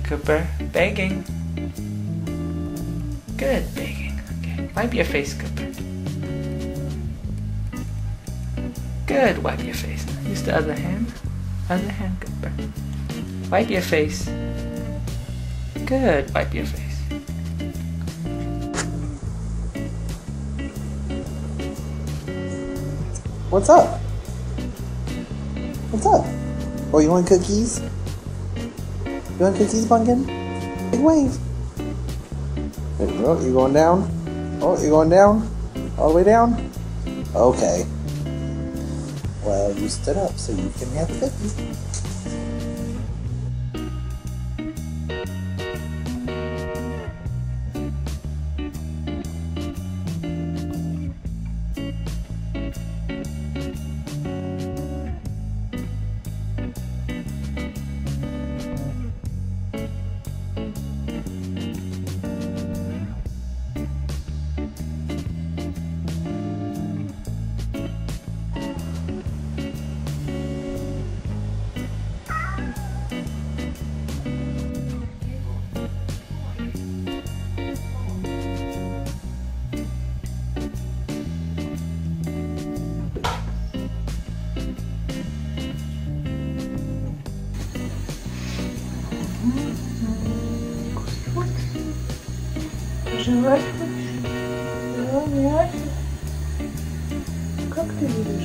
Cooper, begging. Good, begging. Okay, wipe your face, Cooper. Good, wipe your face. Use the other hand. Other hand, Cooper. Wipe your face. Good, wipe your face. What's up? What's up? Oh, you want cookies? You want cookies, Pumpkin? Big wave. Oh, you going down? Oh, you going down? All the way down? Okay. Well, you stood up, so you can have the cookies. Желательно. Как ты видишь?